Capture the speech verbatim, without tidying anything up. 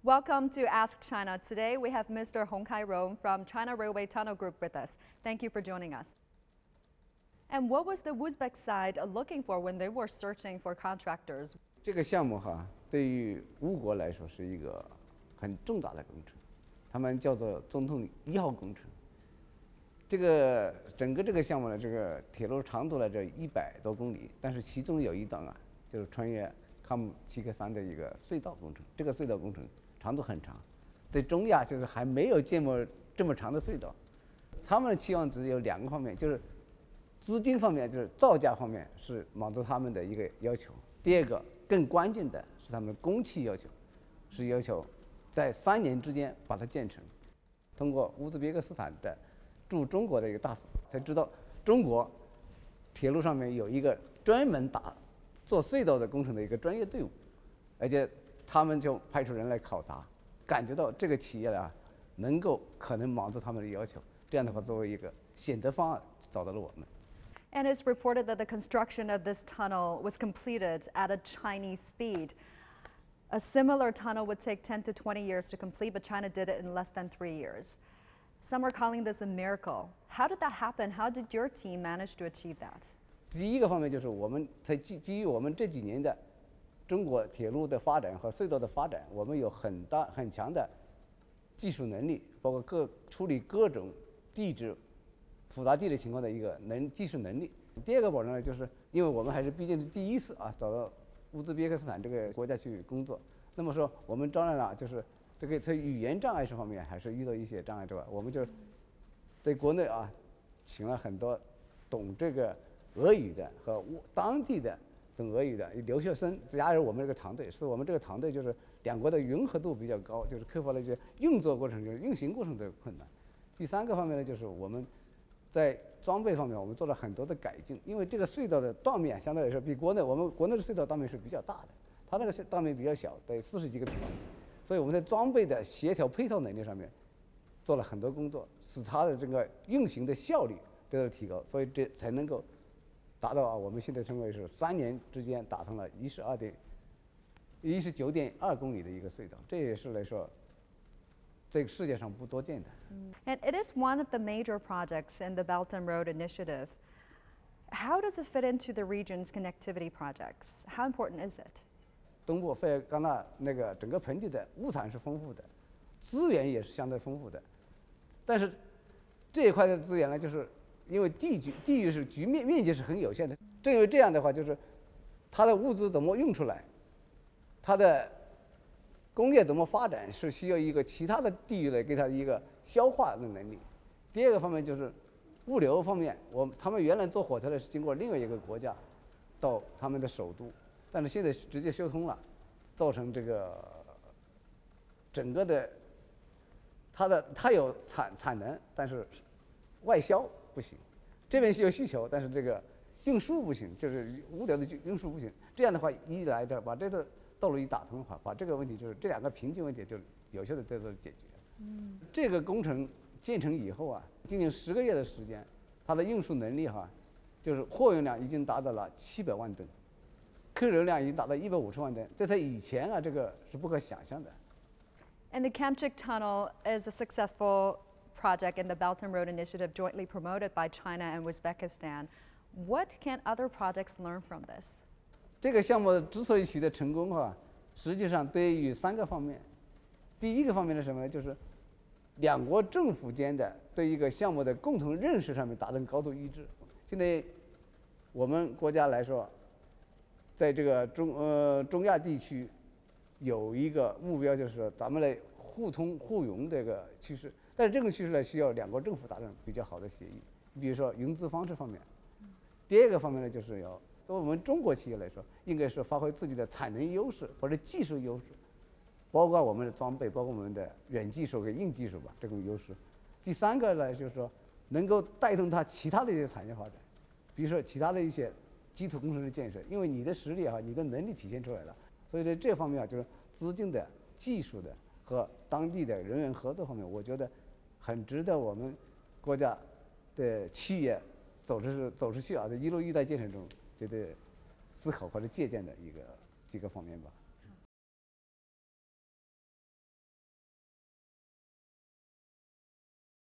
Welcome to Ask China. Today we have Mister Hong Kairong from China Railway Tunnel Group with us. Thank you for joining us. And what was the Uzbek side looking for when they were searching for contractors? 这个项目哈，对于吴国来说是一个很重大的工程，他们叫做总统一号工程。这个整个这个项目呢，这个铁路长度呢这一百多公里，但是其中有一段啊，就是穿越康姆齐克山的一个隧道工程。这个隧道工程长度很长，在中亚就是还没有见过这么长的隧道。他们的期望值有两个方面，就是资金方面，就是造价方面是满足他们的一个要求。第二个更关键的是他们的工期要求，是要求在三年之间把它建成。通过乌兹别克斯坦的驻中国的一个大使才知道，中国铁路上面有一个专门打做隧道的工程的一个专业队伍，而且他们就派出人来考察，感觉到这个企业啊能够可能满足他们的要求。这样的话，作为一个选择方案，找到了我们。 And it's reported that the construction of this tunnel was completed at a Chinese speed. A similar tunnel would take ten to twenty years to complete, but China did it in less than three years. Some are calling this a miracle. How did that happen? How did your team manage to achieve that? 第一个方面就是我们在基基于我们这几年的中国铁路的发展和隧道的发展，我们有很大很强的技术能力，包括各处理各种地质复杂地理情况的一个能技术能力。第二个保证呢，就是因为我们还是毕竟是第一次啊，找到乌兹别克斯坦这个国家去工作，那么说我们当然了，就是这个在语言障碍这方面还是遇到一些障碍之外，我们就在国内啊，请了很多懂这个俄语的和当地的懂俄语的留学生加入我们这个团队，使我们这个团队就是两国的融合度比较高，就是克服了一些运作过程就是运行过程的困难。第三个方面呢，就是我们在装备方面，我们做了很多的改进，因为这个隧道的断面相对来说比国内我们国内的隧道断面是比较大的，它那个断面比较小，得四十几个平方米，所以我们在装备的协调配套能力上面做了很多工作，使它的这个运行的效率得到提高，所以这才能够达到啊，我们现在称为是三年之间打通了一十二点一十九点二公里的一个隧道，这也是来说这个世界上不多见的。 And it is one of the major projects in the Belt and Road Initiative. How does it fit into the region's connectivity projects? How important is it? 东部费尔干纳那个整个盆地的物产是丰富的，资源也是相对丰富的，但是这一块的资源呢，就是因为地局地域是局面面积是很有限的，正因为这样的话，就是它的物资怎么运出来，它的工业怎么发展，是需要一个其他的地域来给它一个消化的能力。第二个方面就是物流方面，我他们原来坐火车呢是经过另外一个国家到他们的首都，但是现在直接修通了，造成这个整个的它的它有产产能，但是外销不行，这边是有需求，但是这个运输不行，就是物流的运输不行。这样的话，一来的把这个道路一打通的话，把这个问题就是这两个瓶颈问题就有效的得到解决。嗯，这个工程建成以后啊，仅仅十个月的时间，它的运输能力哈，就是货运量已经达到了七百万吨，客流量已经达到一百五十万吨，这在以前啊，这个是不可想象的。 And the Qamchiq Tunnel is a successful project in the Belt and Road Initiative jointly promoted by China and Uzbekistan. What can other projects learn from this? 这个项目之所以取得成功哈，实际上对于三个方面。第一个方面是什么呢？就是两国政府间的对一个项目的共同认识上面达成高度一致。现在我们国家来说，在这个中呃中亚地区有一个目标，就是说咱们来互通互融这个趋势。但是这个趋势呢，需要两国政府达成比较好的协议。比如说融资方式方面，第二个方面呢，就是要作为我们中国企业来说，应该是发挥自己的产能优势或者技术优势，包括我们的装备，包括我们的软技术跟硬技术吧，这种优势。第三个呢，就是说能够带动它其他的一些产业发展，比如说其他的一些基础工程的建设，因为你的实力啊，你的能力体现出来了，所以在这方面啊，就是资金的、技术的和当地的人员合作方面，我觉得很值得我们国家的企业走出走出去啊，在一路一带建设中，觉得思考或者借鉴的一个几个方面吧。